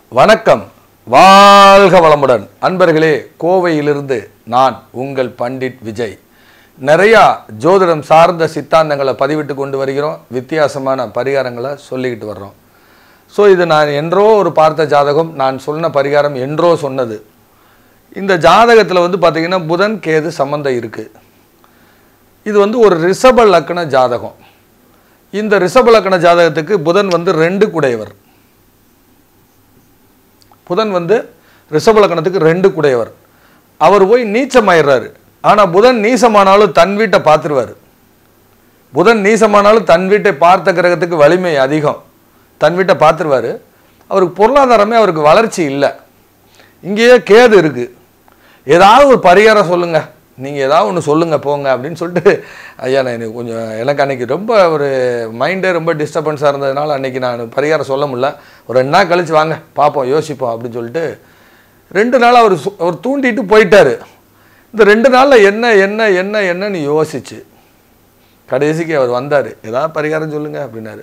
வணக்கம், வாழ்க வளமுடன். அன்பர்களே, கோவையிலிருந்து நான் உங்கள் பண்டிட் விஜய். நிறையா ஜோதிடம் சார்ந்த சித்தாந்தங்களை பதிவிட்டு கொண்டு வருகிறோம். வித்தியாசமான பரிகாரங்களை சொல்லிக்கிட்டு வர்றோம். ஸோ இது நான் என்றோ ஒரு பார்த்த ஜாதகம். நான் சொன்ன பரிகாரம் என்றோ சொன்னது. இந்த ஜாதகத்தில் பார்த்திங்கன்னா புதன் கேது சம்பந்தம் இருக்குது. இது ஒரு ரிஷப லக்ன ஜாதகம். இந்த ரிஷப லக்ன ஜாதகத்துக்கு புதன் 2 குடையவர். புதன் ரிஷப லக்னத்துக்கு 2 குடையவர். அவர் போய் நீச்சமாயிடுறாரு. ஆனால் புதன் நீசமானாலும் தன் வீட்டை பார்த்துருவார். புதன் நீசமானாலும் தன் வீட்டை பார்த்த கிரகத்துக்கு வலிமை அதிகம். தன் வீட்டை பார்த்துருவார். அவருக்கு பொருளாதாரமே அவருக்கு வளர்ச்சி இல்லை. இங்கேயே கேது இருக்குது. ஏதாவது ஒரு பரிகாரம் சொல்லுங்கள், நீங்கள் ஏதாவது ஒன்று சொல்லுங்கள் போங்க அப்படின்னு சொல்லிட்டு, ஐயா நான் எனக்கு அன்றைக்கி ரொம்ப ஒரு மைண்டே ரொம்ப டிஸ்டர்பன்ஸாக இருந்ததுனால அன்றைக்கி நான் பரிகாரம் சொல்ல முடியல. ஒரு 2 நாள் கழித்து வாங்க பார்ப்போம், யோசிப்போம் அப்படின்னு சொல்லிட்டு 2 நாள் அவர் தூண்டிட்டு போயிட்டார். இந்த 2 நாளில் என்னன்னு யோசிச்சு கடைசிக்கு அவர் வந்தார். ஏதாவது பரிகாரம் சொல்லுங்கள் அப்படின்னாரு.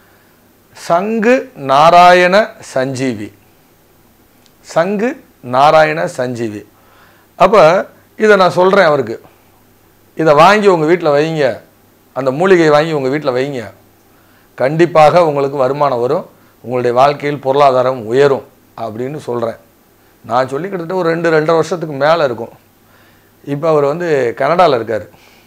சங்கு நாராயண சஞ்சீவி. சங்கு நாராயண சஞ்சீவி. அப்போ இதை நான் சொல்கிறேன் அவருக்கு, இதை வாங்கி உங்கள் வீட்டில் வைங்க, அந்த மூலிகையை வாங்கி உங்கள் வீட்டில் வைங்க, கண்டிப்பாக உங்களுக்கு வருமானம் வரும், உங்களுடைய வாழ்க்கையில் பொருளாதாரம் உயரும் அப்படின்னு சொல்கிறேன். நான் சொல்லி கிட்டத்தட்ட ஒரு 2-2.5 வருஷத்துக்கு மேலே இருக்கும். இப்போ அவர் கனடாவில் இருக்கார்.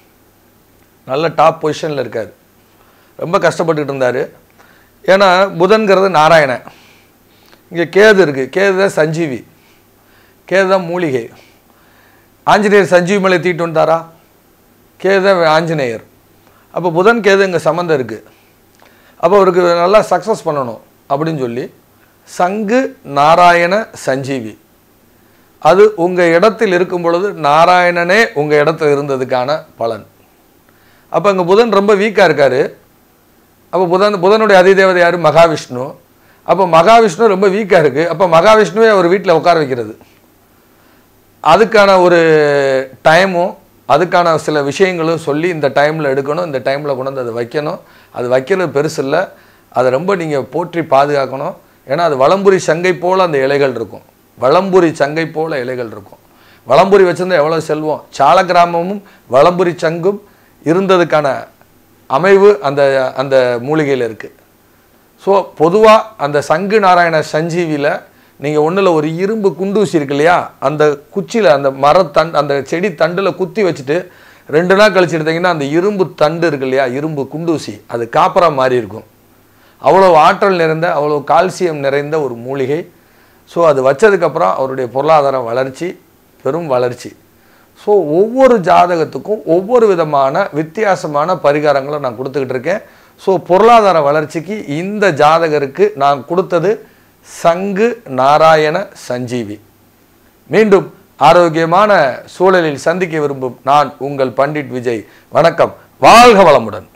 நல்ல டாப் பொசிஷனில் இருக்கார். ரொம்ப கஷ்டப்பட்டுக்கிட்டு இருந்தார். ஏன்னா புதன்கிறது நாராயணன், இங்கே கேது இருக்குது. கேது தான் சஞ்சீவி, கேது தான் மூலிகை. ஆஞ்சநேயர் சஞ்சீவி மலை தீட்டு வந்தாரா? கேது தான் ஆஞ்சநேயர். அப்போ புதன் கேது இங்கே சம்மந்தம் இருக்குது. அப்போ அவருக்கு நல்லா சக்ஸஸ் பண்ணணும் அப்படின்னு சொல்லி சங்கு நாராயண சஞ்சீவி, அது உங்கள் இடத்தில் இருக்கும் பொழுது நாராயணனே உங்கள் இடத்துல இருந்ததுக்கான பலன். அப்போ இங்கே புதன் ரொம்ப வீக்காக இருக்கார். அப்போ புதனுடைய அதிதேவதை யார்? மகாவிஷ்ணு. அப்போ மகாவிஷ்ணு ரொம்ப வீக்காக இருக்குது. அப்போ மகாவிஷ்ணுவே அவர் வீட்டில் உட்கார வைக்கிறது. அதுக்கான ஒரு டைமும் அதுக்கான சில விஷயங்களும் சொல்லி இந்த டைமில் எடுக்கணும், இந்த டைமில் கொண்டு அதை வைக்கணும். அது வைக்கிறது பெருசு இல்லை, அதை ரொம்ப நீங்கள் போற்றி பாதுகாக்கணும். ஏன்னா அது வலம்புரி சங்கை போல் அந்த இலைகள் இருக்கும். வலம்புரி சங்கை போல் இலைகள் இருக்கும். வலம்புரி வச்சுருந்தா எவ்வளோ செல்வம். சால கிராமமும் வலம்புரி சங்கும் இருந்ததுக்கான அமைவு அந்த அந்த மூலிகையில் இருக்குது. ஸோ பொதுவாக அந்த சங்கு நாராயண சஞ்சீவியில் நீங்கள் ஒன்றில் ஒரு இரும்பு குண்டூசி இருக்கு இல்லையா, அந்த குச்சியில் அந்த அந்த செடி தண்டில் குத்தி வச்சுட்டு 2 நாள் கழிச்சு எடுத்தீங்கன்னா அந்த இரும்பு தண்டு இருக்கு இல்லையா, இரும்பு குண்டூசி, அது காப்பராக மாறி இருக்கும். அவ்வளோ ஆற்றல் நிறைந்த, அவ்வளோ கால்சியம் நிறைந்த ஒரு மூலிகை. ஸோ அது வச்சதுக்கப்புறம் அவருடைய பொருளாதார வளர்ச்சி, பெரும் வளர்ச்சி. ஸோ ஒவ்வொரு ஜாதகத்துக்கும் ஒவ்வொரு விதமான வித்தியாசமான பரிகாரங்களை நான் கொடுத்துக்கிட்டு இருக்கேன். ஸோ பொருளாதார வளர்ச்சிக்கு இந்த ஜாதகருக்கு நான் கொடுத்தது சங்கு நாராயண சஞ்சீவி. மீண்டும் ஆரோக்கியமான சூழலில் சந்திக்க விரும்பும் நான் உங்கள் பண்டிட் விஜய். வணக்கம், வாழ்க வளமுடன்.